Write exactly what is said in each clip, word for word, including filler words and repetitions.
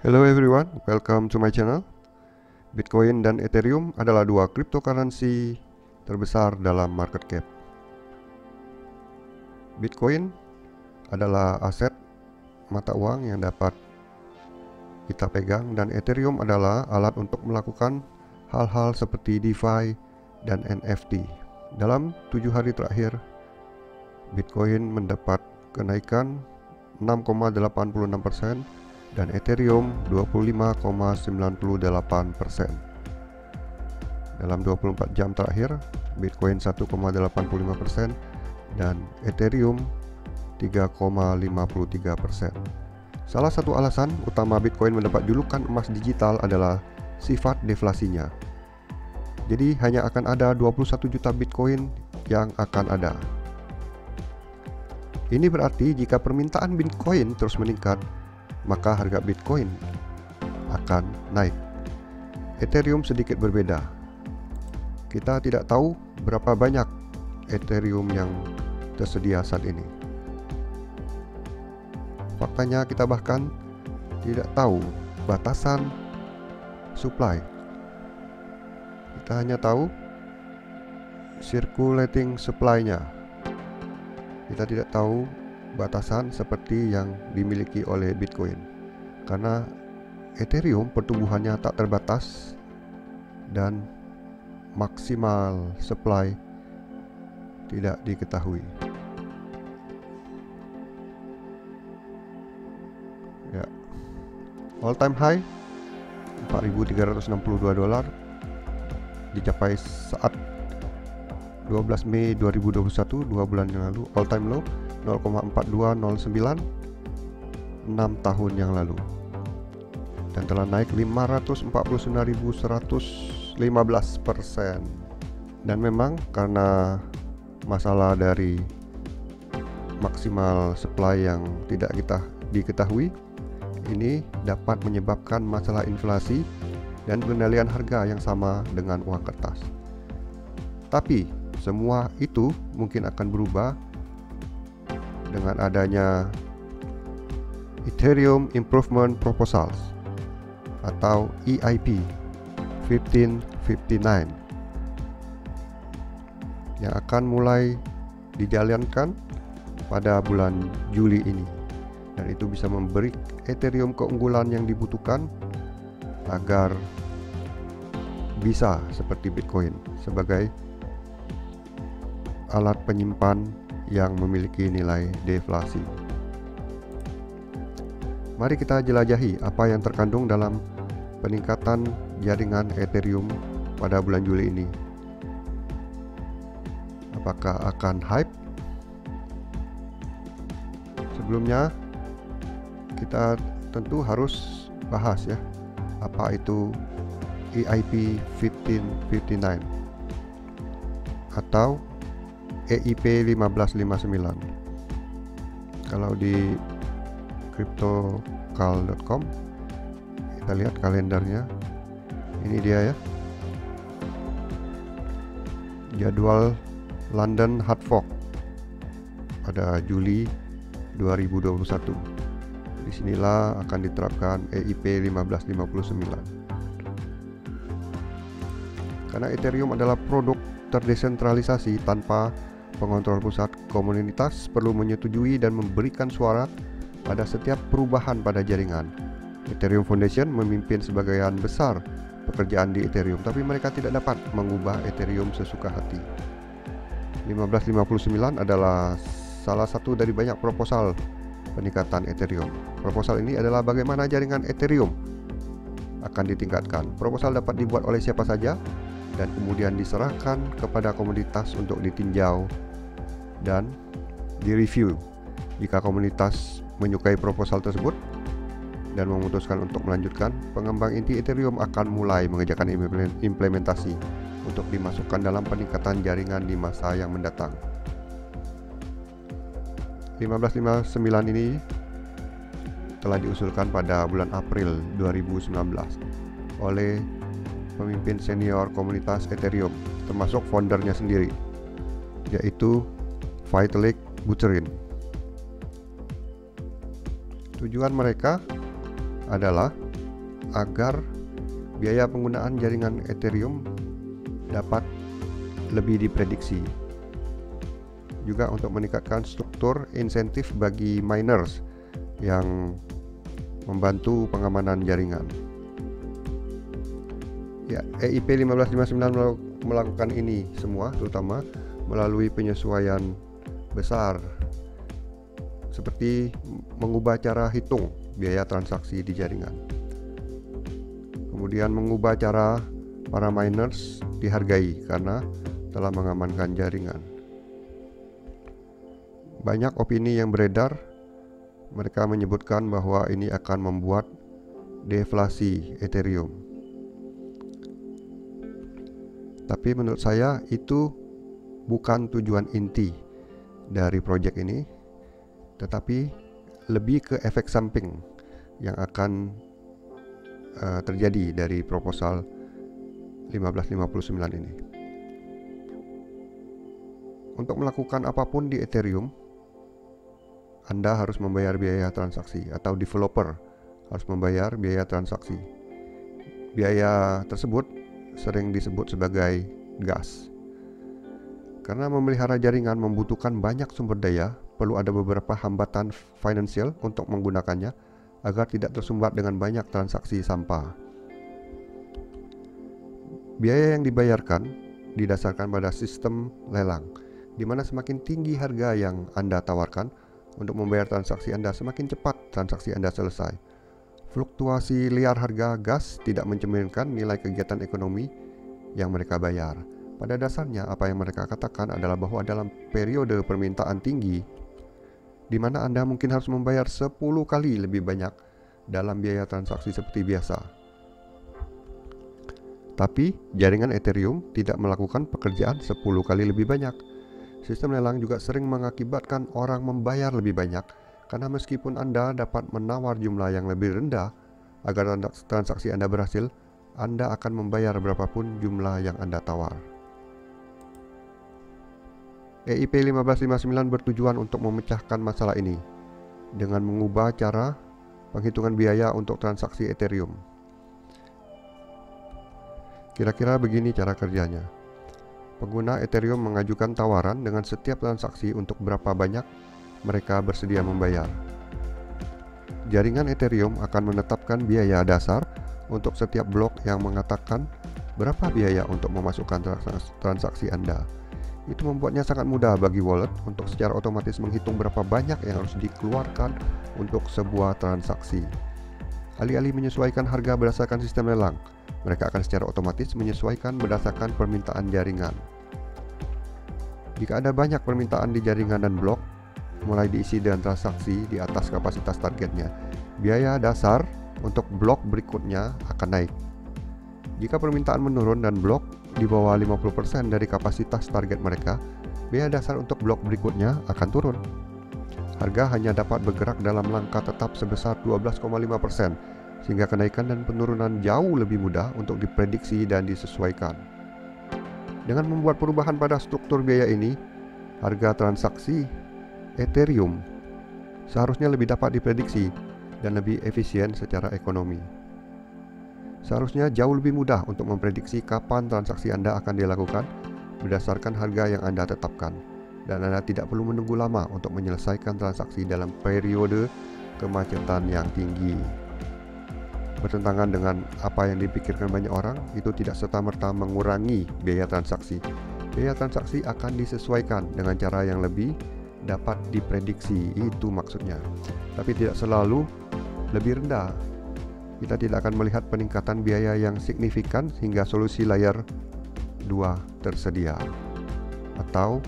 Hello everyone, welcome to my channel. Bitcoin dan Ethereum adalah dua cryptocurrency terbesar dalam market cap. Bitcoin adalah aset mata uang yang dapat kita pegang, dan Ethereum adalah alat untuk melakukan hal-hal seperti DeFi dan N F T. Dalam tujuh hari terakhir, Bitcoin mendapat kenaikan enam koma delapan enam persen dan Ethereum dua puluh lima koma sembilan delapan persen. Dalam dua puluh empat jam terakhir, Bitcoin satu koma delapan lima persen dan Ethereum tiga koma lima tiga persen. Salah satu alasan utama Bitcoin mendapat julukan emas digital adalah sifat deflasinya. Jadi hanya akan ada dua puluh satu juta Bitcoin yang akan ada. Ini berarti jika permintaan Bitcoin terus meningkat, maka harga Bitcoin akan naik. Ethereum sedikit berbeda. Kita tidak tahu berapa banyak Ethereum yang tersedia saat ini. Faktanya kita bahkan tidak tahu batasan supply. Kita hanya tahu circulating supply-nya. Kita tidak tahu batasan seperti yang dimiliki oleh Bitcoin, karena Ethereum pertumbuhannya tak terbatas dan maksimal supply tidak diketahui. Ya, all time high empat ribu tiga ratus enam puluh dua dolar dicapai saat dua belas Mei dua ribu dua puluh satu, dua bulan yang lalu. All time low nol koma empat dua nol sembilan enam tahun yang lalu, dan telah naik lima ratus empat puluh sembilan ribu seratus lima belas persen. Dan memang karena masalah dari maksimal supply yang tidak kita diketahui, ini dapat menyebabkan masalah inflasi dan pengendalian harga yang sama dengan uang kertas. Tapi semua itu mungkin akan berubah dengan adanya Ethereum Improvement Proposals atau E I P lima belas lima puluh sembilan yang akan mulai dijalankan pada bulan Juli ini, dan itu bisa memberi Ethereum keunggulan yang dibutuhkan agar bisa seperti Bitcoin sebagai alat penyimpan yang memiliki nilai deflasi. Mari kita jelajahi apa yang terkandung dalam peningkatan jaringan Ethereum pada bulan Juli ini. Apakah akan hype? Sebelumnya kita tentu harus bahas ya, apa itu E I P lima belas lima puluh sembilan atau E I P lima belas lima puluh sembilan. Kalau di cryptocal dot com kita lihat kalendernya. Ini dia ya, jadwal London Hard Fork pada Juli dua ribu dua puluh satu. Disinilah akan diterapkan E I P lima belas lima puluh sembilan. Karena Ethereum adalah produk terdesentralisasi tanpa pengontrol pusat, komunitas perlu menyetujui dan memberikan suara pada setiap perubahan pada jaringan. Ethereum Foundation memimpin sebagian besar pekerjaan di Ethereum, tapi mereka tidak dapat mengubah Ethereum sesuka hati. lima belas lima puluh sembilan adalah salah satu dari banyak proposal peningkatan Ethereum. Proposal ini adalah bagaimana jaringan Ethereum akan ditingkatkan. Proposal dapat dibuat oleh siapa saja dan kemudian diserahkan kepada komunitas untuk ditinjau dan direview. Jika komunitas menyukai proposal tersebut dan memutuskan untuk melanjutkan, pengembang inti Ethereum akan mulai mengerjakan implementasi untuk dimasukkan dalam peningkatan jaringan di masa yang mendatang. lima belas lima puluh sembilan ini telah diusulkan pada bulan April dua ribu sembilan belas oleh pemimpin senior komunitas Ethereum, termasuk foundernya sendiri, yaitu Vitalik Buterin. Tujuan mereka adalah agar biaya penggunaan jaringan Ethereum dapat lebih diprediksi. Juga untuk meningkatkan struktur insentif bagi miners yang membantu pengamanan jaringan. Ya, E I P lima belas lima puluh sembilan melakukan ini semua terutama melalui penyesuaian besar seperti mengubah cara hitung biaya transaksi di jaringan. Kemudian mengubah cara para miners dihargai karena telah mengamankan jaringan. Banyak opini yang beredar, mereka menyebutkan bahwa ini akan membuat deflasi Ethereum. Tapi menurut saya itu bukan tujuan inti dari proyek ini, tetapi lebih ke efek samping yang akan uh, terjadi dari proposal lima belas lima puluh sembilan ini. Untuk melakukan apapun di Ethereum, Anda harus membayar biaya transaksi, atau developer harus membayar biaya transaksi. Biaya tersebut sering disebut sebagai gas. Karena memelihara jaringan membutuhkan banyak sumber daya, perlu ada beberapa hambatan finansial untuk menggunakannya agar tidak tersumbat dengan banyak transaksi sampah. Biaya yang dibayarkan didasarkan pada sistem lelang, di mana semakin tinggi harga yang Anda tawarkan untuk membayar transaksi Anda, semakin cepat transaksi Anda selesai. Fluktuasi liar harga gas tidak mencerminkan nilai kegiatan ekonomi yang mereka bayar. Pada dasarnya, apa yang mereka katakan adalah bahwa dalam periode permintaan tinggi, di mana Anda mungkin harus membayar sepuluh kali lebih banyak dalam biaya transaksi seperti biasa. Tapi, jaringan Ethereum tidak melakukan pekerjaan sepuluh kali lebih banyak. Sistem lelang juga sering mengakibatkan orang membayar lebih banyak, karena meskipun Anda dapat menawar jumlah yang lebih rendah agar transaksi Anda berhasil, Anda akan membayar berapapun jumlah yang Anda tawar. E I P lima belas lima puluh sembilan bertujuan untuk memecahkan masalah ini dengan mengubah cara penghitungan biaya untuk transaksi Ethereum. Kira-kira begini cara kerjanya. Pengguna Ethereum mengajukan tawaran dengan setiap transaksi untuk berapa banyak mereka bersedia membayar. Jaringan Ethereum akan menetapkan biaya dasar untuk setiap blok yang mengatakan berapa biaya untuk memasukkan transaksi Anda. Itu membuatnya sangat mudah bagi wallet untuk secara otomatis menghitung berapa banyak yang harus dikeluarkan untuk sebuah transaksi. Alih-alih menyesuaikan harga berdasarkan sistem lelang, mereka akan secara otomatis menyesuaikan berdasarkan permintaan jaringan. Jika ada banyak permintaan di jaringan dan blok mulai diisi dengan transaksi di atas kapasitas targetnya, biaya dasar untuk blok berikutnya akan naik. Jika permintaan menurun dan blok di bawah lima puluh persen dari kapasitas target mereka, biaya dasar untuk blok berikutnya akan turun. Harga hanya dapat bergerak dalam langkah tetap sebesar dua belas koma lima persen, sehingga kenaikan dan penurunan jauh lebih mudah untuk diprediksi dan disesuaikan. Dengan membuat perubahan pada struktur biaya ini, harga transaksi Ethereum seharusnya lebih dapat diprediksi dan lebih efisien secara ekonomi. Seharusnya jauh lebih mudah untuk memprediksi kapan transaksi Anda akan dilakukan berdasarkan harga yang Anda tetapkan, dan Anda tidak perlu menunggu lama untuk menyelesaikan transaksi dalam periode kemacetan yang tinggi. Bertentangan dengan apa yang dipikirkan banyak orang, itu tidak serta-merta mengurangi biaya transaksi. Biaya transaksi akan disesuaikan dengan cara yang lebih dapat diprediksi, itu maksudnya. Tapi tidak selalu lebih rendah. Kita tidak akan melihat peningkatan biaya yang signifikan hingga solusi layer dua tersedia, atau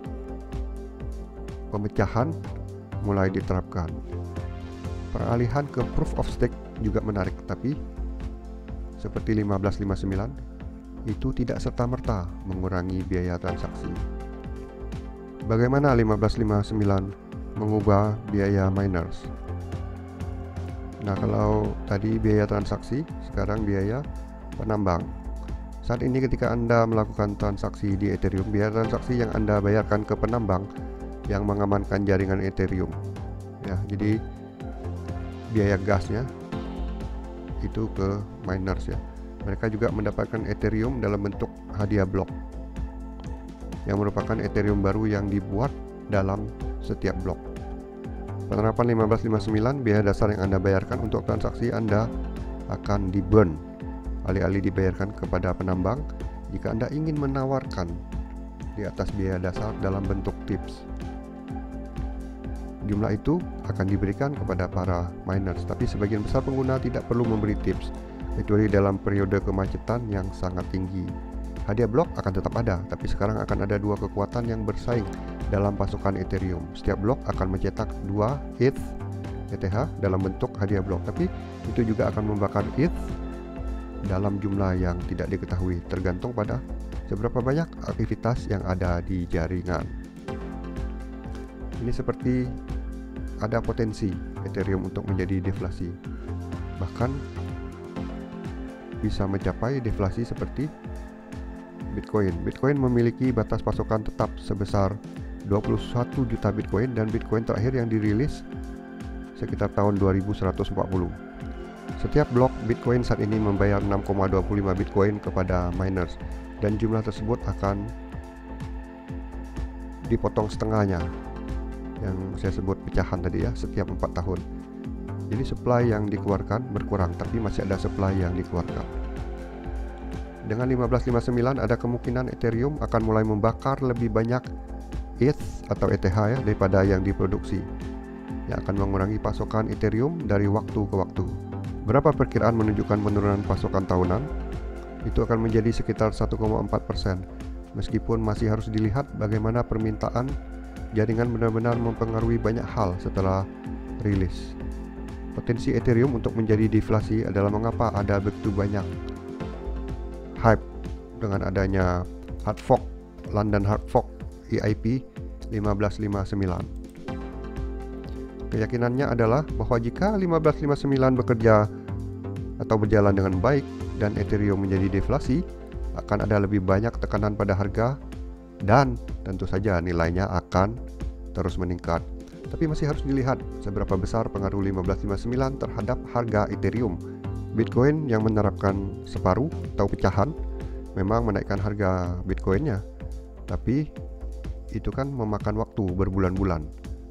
pemecahan mulai diterapkan. Peralihan ke proof of stake juga menarik, tapi seperti lima belas lima puluh sembilan itu tidak serta-merta mengurangi biaya transaksi. Bagaimana lima belas lima puluh sembilan mengubah biaya miners? Nah, kalau tadi biaya transaksi, sekarang biaya penambang. Saat ini ketika Anda melakukan transaksi di Ethereum, biaya transaksi yang Anda bayarkan ke penambang yang mengamankan jaringan Ethereum. Ya, jadi biaya gasnya itu ke miners ya. Mereka juga mendapatkan Ethereum dalam bentuk hadiah blok, yang merupakan Ethereum baru yang dibuat dalam setiap blok. Penerapan lima belas lima puluh sembilan, biaya dasar yang Anda bayarkan untuk transaksi Anda akan di burn, alih-alih dibayarkan kepada penambang jika Anda ingin menawarkan di atas biaya dasar dalam bentuk tips. Jumlah itu akan diberikan kepada para miners, tapi sebagian besar pengguna tidak perlu memberi tips, kecuali dalam periode kemacetan yang sangat tinggi. Hadiah blok akan tetap ada, tapi sekarang akan ada dua kekuatan yang bersaing dalam pasokan Ethereum. Setiap blok akan mencetak dua E T H, E T H dalam bentuk hadiah blok, tapi itu juga akan membakar E T H dalam jumlah yang tidak diketahui, tergantung pada seberapa banyak aktivitas yang ada di jaringan. Ini seperti ada potensi Ethereum untuk menjadi deflasi, bahkan bisa mencapai deflasi seperti Bitcoin. Bitcoin memiliki batas pasokan tetap sebesar dua puluh satu juta Bitcoin, dan Bitcoin terakhir yang dirilis sekitar tahun dua ribu seratus empat puluh. Setiap blok Bitcoin saat ini membayar enam koma dua lima Bitcoin kepada miners, dan jumlah tersebut akan dipotong setengahnya, yang saya sebut pecahan tadi ya, setiap empat tahun. Jadi supply yang dikeluarkan berkurang, tapi masih ada supply yang dikeluarkan. Dengan lima belas lima puluh sembilan, ada kemungkinan Ethereum akan mulai membakar lebih banyak E T H atau E T H ya daripada yang diproduksi, yang akan mengurangi pasokan Ethereum dari waktu ke waktu. Berapa perkiraan menunjukkan penurunan pasokan tahunan? Itu akan menjadi sekitar satu koma empat persen, meskipun masih harus dilihat bagaimana permintaan jaringan benar-benar mempengaruhi banyak hal setelah rilis. Potensi Ethereum untuk menjadi deflasi adalah mengapa ada begitu banyak hype dengan adanya hard fork, London hard fork E I P lima belas lima puluh sembilan. Keyakinannya adalah bahwa jika lima belas lima puluh sembilan bekerja atau berjalan dengan baik dan Ethereum menjadi deflasi, akan ada lebih banyak tekanan pada harga, dan tentu saja nilainya akan terus meningkat. Tapi masih harus dilihat seberapa besar pengaruh lima belas lima puluh sembilan terhadap harga Ethereum. Bitcoin yang menerapkan separuh atau pecahan memang menaikkan harga Bitcoinnya, tapi itu kan memakan waktu berbulan-bulan.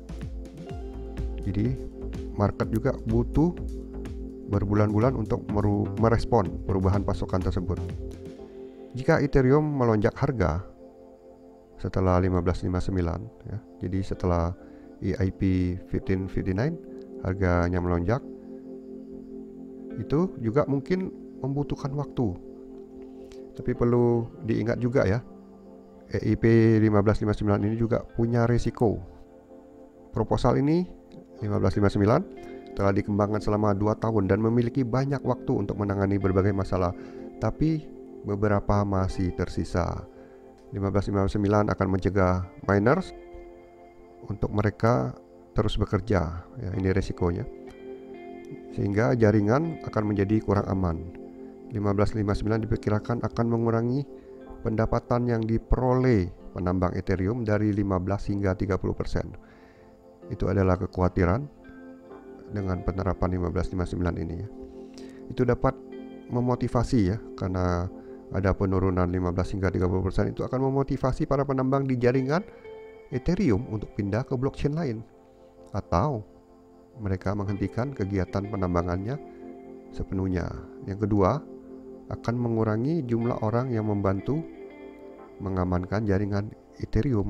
Jadi market juga butuh berbulan-bulan untuk merespon perubahan pasokan tersebut. Jika Ethereum melonjak harga setelah lima belas lima puluh sembilan ya, jadi setelah E I P lima belas lima puluh sembilan harganya melonjak, itu juga mungkin membutuhkan waktu. Tapi perlu diingat juga ya, E I P lima belas lima puluh sembilan ini juga punya risiko. Proposal ini lima belas lima puluh sembilan telah dikembangkan selama dua tahun dan memiliki banyak waktu untuk menangani berbagai masalah, tapi beberapa masih tersisa. lima belas lima puluh sembilan akan mencegah miners untuk mereka terus bekerja ya, ini resikonya, sehingga jaringan akan menjadi kurang aman. lima belas lima puluh sembilan diperkirakan akan mengurangi pendapatan yang diperoleh penambang Ethereum dari lima belas hingga tiga puluh persen. Itu adalah kekhawatiran dengan penerapan lima belas lima puluh sembilan ini ya. Itu dapat memotivasi ya, karena ada penurunan lima belas hingga tiga puluh persen, itu akan memotivasi para penambang di jaringan Ethereum untuk pindah ke blockchain lain, atau mereka menghentikan kegiatan penambangannya sepenuhnya. Yang kedua, akan mengurangi jumlah orang yang membantu mengamankan jaringan Ethereum.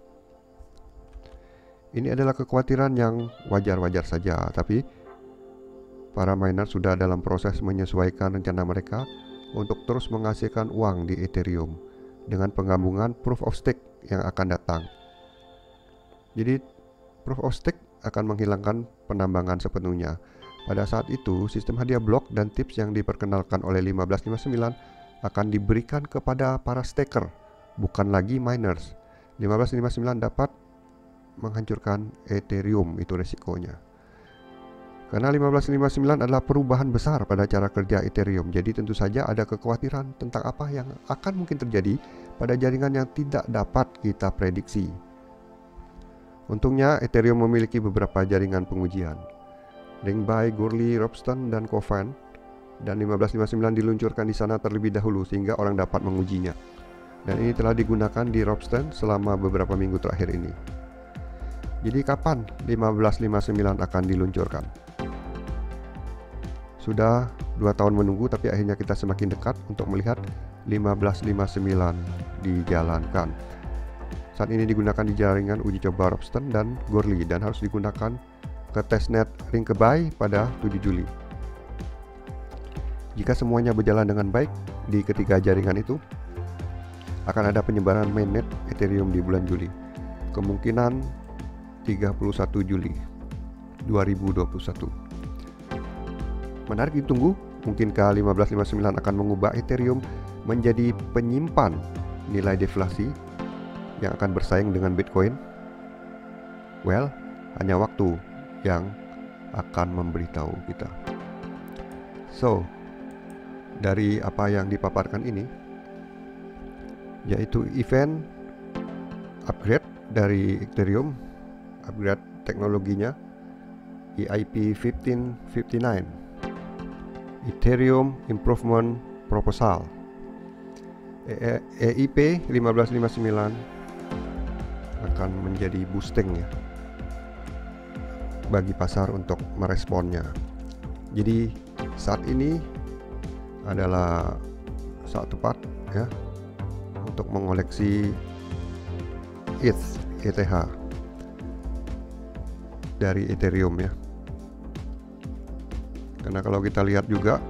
Ini adalah kekhawatiran yang wajar-wajar saja, tapi para miner sudah dalam proses menyesuaikan rencana mereka untuk terus menghasilkan uang di Ethereum dengan penggabungan proof of stake yang akan datang. Jadi proof of stake akan menghilangkan penambangan sepenuhnya. Pada saat itu, sistem hadiah blok dan tips yang diperkenalkan oleh lima belas lima puluh sembilan akan diberikan kepada para staker, bukan lagi miners. lima belas lima puluh sembilan dapat menghancurkan Ethereum, itu resikonya. Karena lima belas lima puluh sembilan adalah perubahan besar pada cara kerja Ethereum, jadi tentu saja ada kekhawatiran tentang apa yang akan mungkin terjadi pada jaringan yang tidak dapat kita prediksi. Untungnya Ethereum memiliki beberapa jaringan pengujian. Ringby, Goerli, Ropsten, dan Kovan dan lima belas lima puluh sembilan diluncurkan di sana terlebih dahulu sehingga orang dapat mengujinya. Dan ini telah digunakan di Ropsten selama beberapa minggu terakhir ini. Jadi kapan lima belas lima puluh sembilan akan diluncurkan? Sudah dua tahun menunggu, tapi akhirnya kita semakin dekat untuk melihat lima belas lima puluh sembilan dijalankan. Saat ini digunakan di jaringan uji coba Ropsten dan Goerli dan harus digunakan ke testnet Rinkeby pada tujuh Juli. Jika semuanya berjalan dengan baik di ketiga jaringan itu, akan ada penyebaran mainnet Ethereum di bulan Juli. Kemungkinan tiga puluh satu Juli dua ribu dua puluh satu. Menarik ditunggu, mungkinkah lima belas lima puluh sembilan akan mengubah Ethereum menjadi penyimpan nilai deflasi yang akan bersaing dengan Bitcoin? Well, hanya waktu yang akan memberitahu kita. So, dari apa yang dipaparkan ini, yaitu event upgrade dari Ethereum, upgrade teknologinya E I P lima belas lima puluh sembilan, Ethereum Improvement Proposal, E I P lima belas lima puluh sembilan akan menjadi boosting ya bagi pasar untuk meresponnya. Jadi saat ini adalah saat tepat ya untuk mengoleksi E T H, E T H dari Ethereum ya. Karena kalau kita lihat juga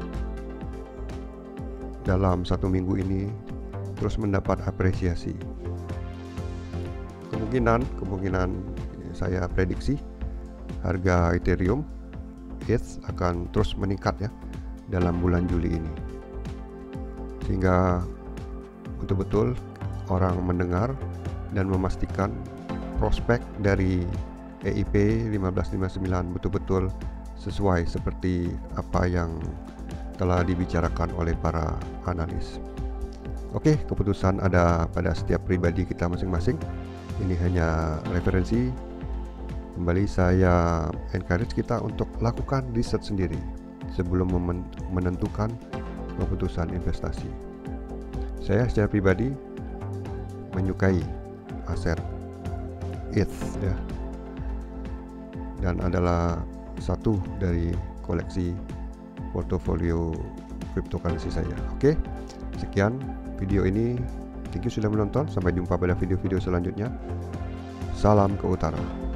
dalam satu minggu ini terus mendapat apresiasi. Kemungkinan, kemungkinan saya prediksi harga Ethereum E T H akan terus meningkat ya dalam bulan Juli ini, sehingga betul-betul orang mendengar dan memastikan prospek dari E I P lima belas lima puluh sembilan betul-betul sesuai seperti apa yang telah dibicarakan oleh para analis. Oke, keputusan ada pada setiap pribadi kita masing-masing. Ini hanya referensi. Kembali saya encourage kita untuk lakukan riset sendiri sebelum menentukan keputusan investasi. Saya secara pribadi menyukai aset E T H ya, dan adalah satu dari koleksi portofolio cryptocurrency saya. Oke, sekian video ini. Thank you sudah menonton. Sampai jumpa pada video-video selanjutnya. Salam ke utara.